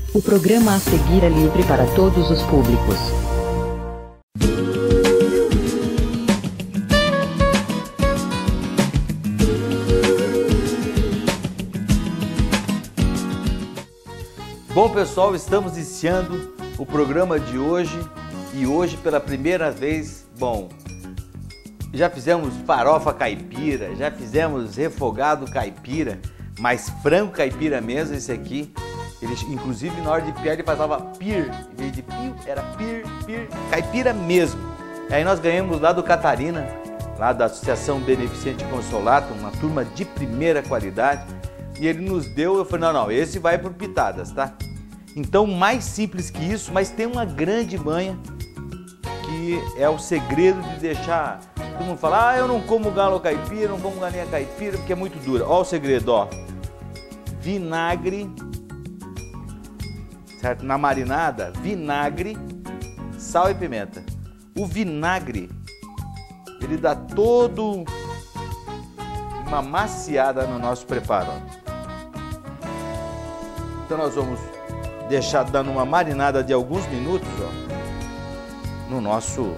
O programa a seguir é livre para todos os públicos. Bom, pessoal, estamos iniciando o programa de hoje e hoje pela primeira vez, já fizemos farofa caipira, já fizemos refogado caipira, mas frango caipira mesmo, esse aqui, ele, inclusive na hora de piar ele passava pir, em vez de pio, era pir, caipira mesmo. Aí nós ganhamos lá do Catarina, lá da Associação Beneficente Consolato, uma turma de primeira qualidade, e ele nos deu, eu falei, não, esse vai pro Pitadas, tá? Então, mais simples que isso, mas tem uma grande manha, que é o segredo de deixar... Todo mundo fala, eu não como galo caipira, não como galinha caipira, porque é muito dura. Ó o segredo, ó. Vinagre, certo? Na marinada, vinagre, sal e pimenta. O vinagre, ele dá todo uma maciada no nosso preparo, ó. Então nós vamos deixar dando uma marinada de alguns minutos, ó, no nosso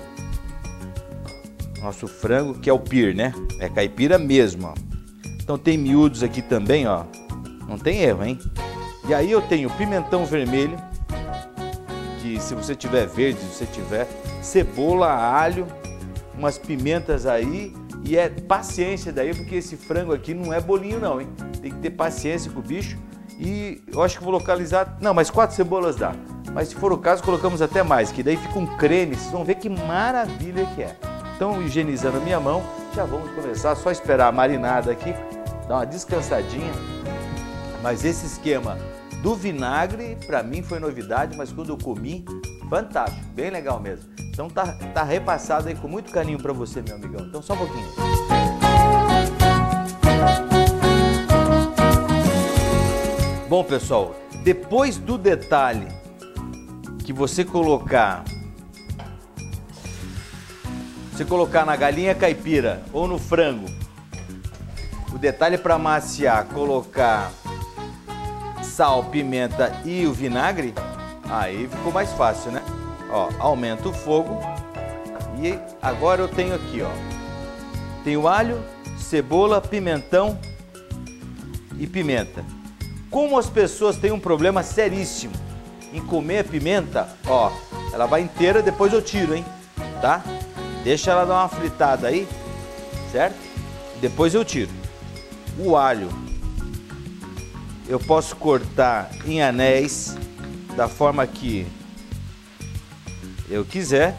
frango, que é o pir, né? É caipira mesmo, ó. Então tem miúdos aqui também, ó. Não tem erro, hein? E aí eu tenho pimentão vermelho, que se você tiver verde, se você tiver cebola, alho, umas pimentas aí, e é paciência daí, porque esse frango aqui não é bolinho não, hein? Tem que ter paciência com o bicho. E eu acho que vou localizar... Não, mas 4 cebolas dá. Mas se for o caso, colocamos até mais, que daí fica um creme. Vocês vão ver que maravilha que é. Então, higienizando a minha mão, já vamos começar. Só esperar a marinada aqui, dar uma descansadinha. Mas esse esquema do vinagre, para mim foi novidade, mas quando eu comi, fantástico, bem legal mesmo. Então tá repassado aí com muito carinho para você, meu amigão. Então só um pouquinho. Bom, pessoal, depois do detalhe que você colocar na galinha caipira ou no frango, o detalhe para maciar, colocar sal, pimenta e o vinagre, aí ficou mais fácil, né? Ó, aumenta o fogo e agora eu tenho aqui, ó, tenho alho, cebola, pimentão e pimenta. Como as pessoas têm um problema seríssimo em comer a pimenta, ó, ela vai inteira, depois eu tiro, hein, tá? Deixa ela dar uma fritada aí, certo? Depois eu tiro. O alho, eu posso cortar em anéis, da forma que eu quiser.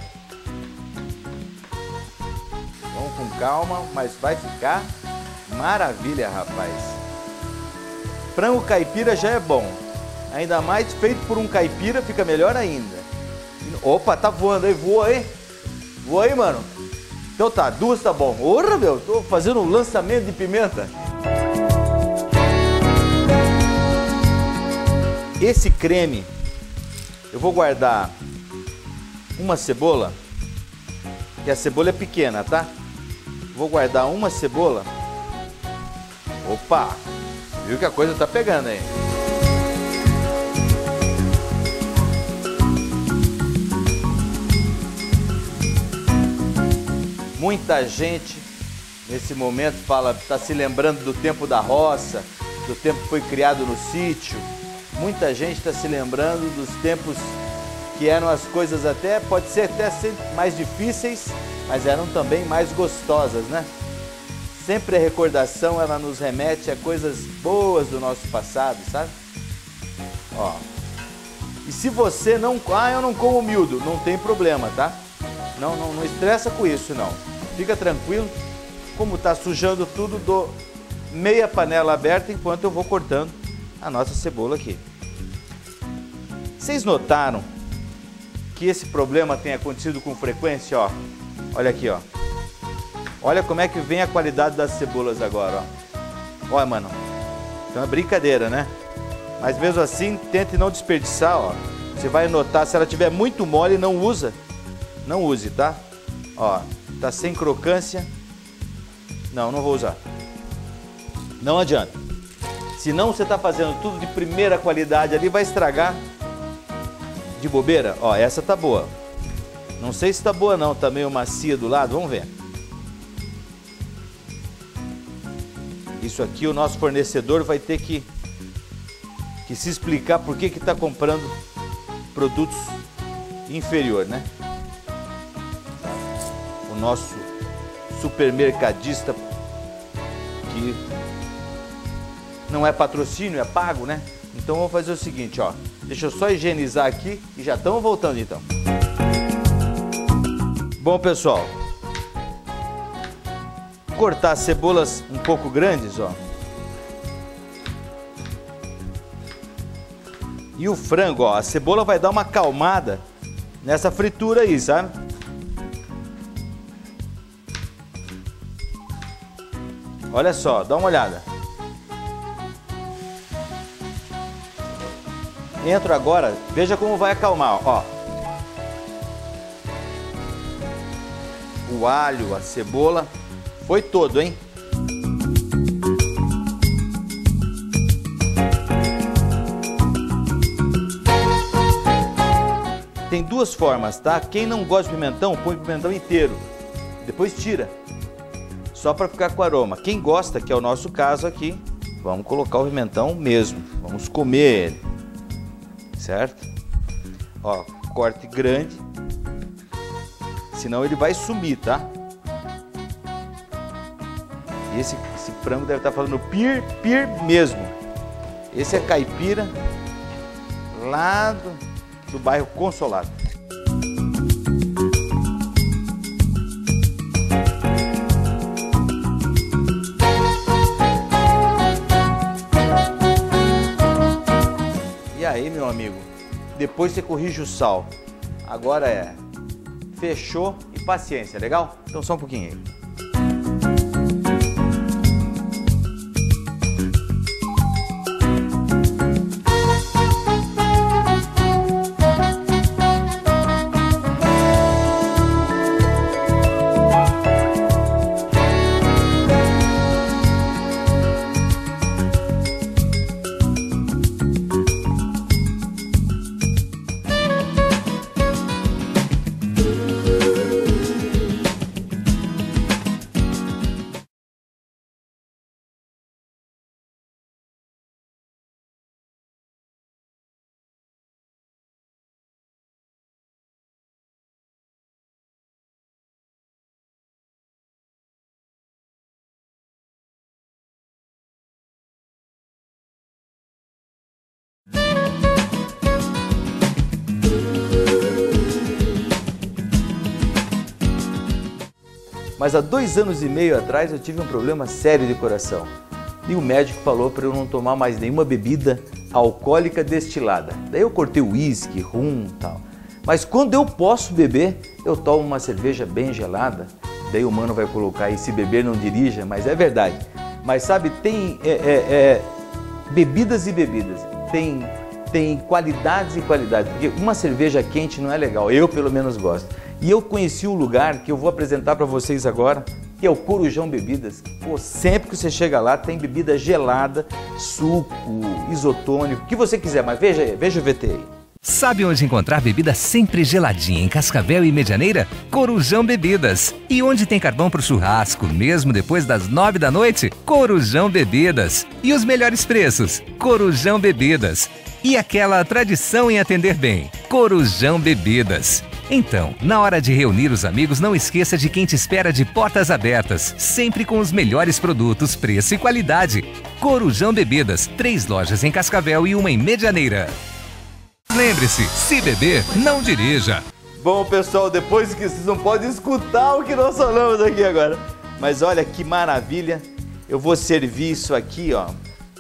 Vamos com calma, mas vai ficar maravilha, rapaz. Frango caipira já é bom, ainda mais feito por um caipira fica melhor ainda. Opa, tá voando aí, voa aí, mano. Então tá, 2 tá bom. Ora, meu, tô fazendo um lançamento de pimenta. Esse creme, eu vou guardar uma cebola, que a cebola é pequena, tá? Vou guardar uma cebola. Opa! Viu que a coisa tá pegando aí. Muita gente nesse momento tá se lembrando do tempo da roça, do tempo que foi criado no sítio. Muita gente está se lembrando dos tempos que eram as coisas até, pode ser até mais difíceis, mas eram também mais gostosas, né? Sempre a recordação, ela nos remete a coisas boas do nosso passado, sabe? Ó. E se você não... eu não como miúdo, não tem problema, tá? Não estressa com isso, não. Fica tranquilo. Como tá sujando tudo, dou meia panela aberta enquanto eu vou cortando a nossa cebola aqui. Vocês notaram que esse problema tem acontecido com frequência, ó? Olha aqui, ó. Olha como é que vem a qualidade das cebolas agora, ó. Olha, mano. Então é brincadeira, né? Mas mesmo assim, tente não desperdiçar, ó. Você vai notar, se ela tiver muito mole, não usa. Não use, tá? Ó, tá sem crocância. Não vou usar. Não adianta. Senão você tá fazendo tudo de primeira qualidade ali, vai estragar de bobeira, ó, essa tá boa. Não sei se tá boa não, tá meio macia do lado, vamos ver. Isso aqui o nosso fornecedor vai ter que se explicar por que tá comprando produtos inferior, né? O nosso supermercadista, que não é patrocínio, é pago, né? Então vamos fazer o seguinte, ó. Deixa eu só higienizar aqui e já estamos voltando então. Bom, pessoal, cortar cebolas um pouco grandes, ó. E o frango, ó, a cebola vai dar uma acalmada nessa fritura aí, sabe? Olha só, dá uma olhada. Entro agora, veja como vai acalmar, ó. O alho, a cebola, foi todo, hein? Tem duas formas, tá? Quem não gosta de pimentão, põe pimentão inteiro. Depois tira. Só para ficar com aroma. Quem gosta, que é o nosso caso aqui, vamos colocar o pimentão mesmo. Vamos comer ele. Certo? Ó, corte grande. Senão ele vai sumir, tá? E esse frango deve estar falando pir mesmo. Esse é caipira lá do bairro Consolado. E aí, meu amigo, depois você corrige o sal. Agora é fechou e paciência, legal? Então só um pouquinho aí. Mas há 2 anos e meio atrás eu tive um problema sério de coração. E o médico falou para eu não tomar mais nenhuma bebida alcoólica destilada. Daí eu cortei uísque, rum e tal. Mas quando eu posso beber, eu tomo uma cerveja bem gelada. Daí o mano vai colocar aí, se beber não dirija, mas é verdade. Mas sabe, tem bebidas e bebidas. Tem qualidades e qualidades. Porque uma cerveja quente não é legal, eu pelo menos gosto. E eu conheci um lugar que eu vou apresentar para vocês agora, que é o Corujão Bebidas. Pô, sempre que você chega lá tem bebida gelada, suco, isotônico, o que você quiser, mas veja aí, veja o VT aí. Sabe onde encontrar bebida sempre geladinha em Cascavel e Medianeira? Corujão Bebidas. E onde tem carvão pro churrasco, mesmo depois das 9 da noite? Corujão Bebidas. E os melhores preços? Corujão Bebidas. E aquela tradição em atender bem? Corujão Bebidas. Então, na hora de reunir os amigos, não esqueça de quem te espera de portas abertas, sempre com os melhores produtos, preço e qualidade. Corujão Bebidas, 3 lojas em Cascavel e 1 em Medianeira. Lembre-se, se beber, não dirija. Bom, pessoal, depois que vocês não podem escutar o que nós falamos aqui agora. Mas olha que maravilha, eu vou servir isso aqui, ó.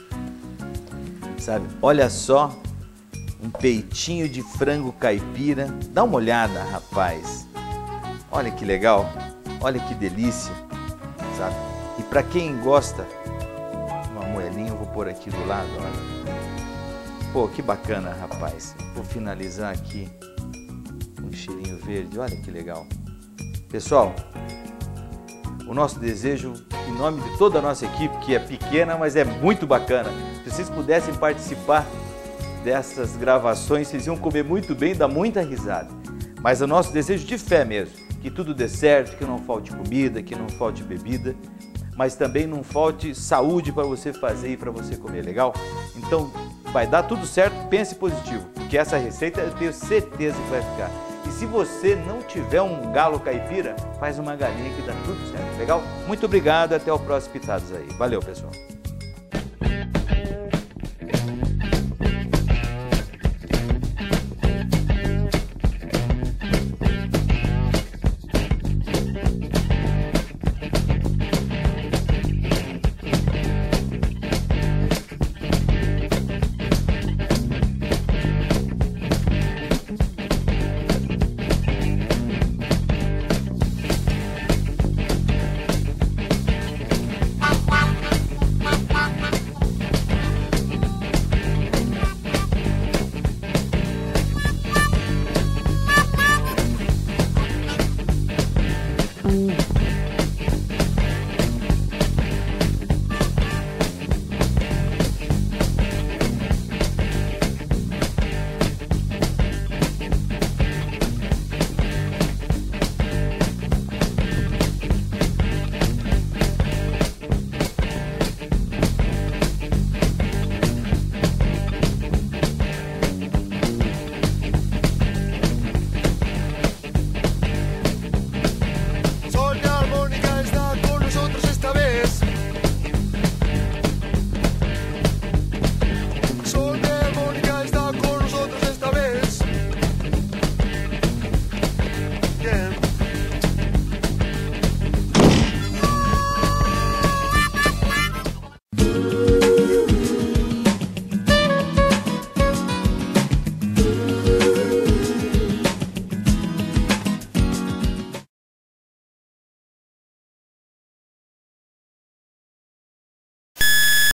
Sabe, olha só. Um peitinho de frango caipira. Dá uma olhada, rapaz. Olha que legal. Olha que delícia. Sabe? E para quem gosta, uma moelinha eu vou pôr aqui do lado, olha. Pô, que bacana, rapaz. Vou finalizar aqui com um cheirinho verde. Olha que legal. Pessoal, o nosso desejo, em nome de toda a nossa equipe, que é pequena, mas é muito bacana, se vocês pudessem participar dessas gravações, vocês iam comer muito bem, dar muita risada. Mas é o nosso desejo de fé mesmo, que tudo dê certo, que não falte comida, que não falte bebida, mas também não falte saúde para você fazer e para você comer, legal? Então vai dar tudo certo, pense positivo, porque essa receita eu tenho certeza que vai ficar. E se você não tiver um galo caipira, faz uma galinha que dá tudo certo, legal? Muito obrigado, até o próximo Pitadas aí. Valeu, pessoal!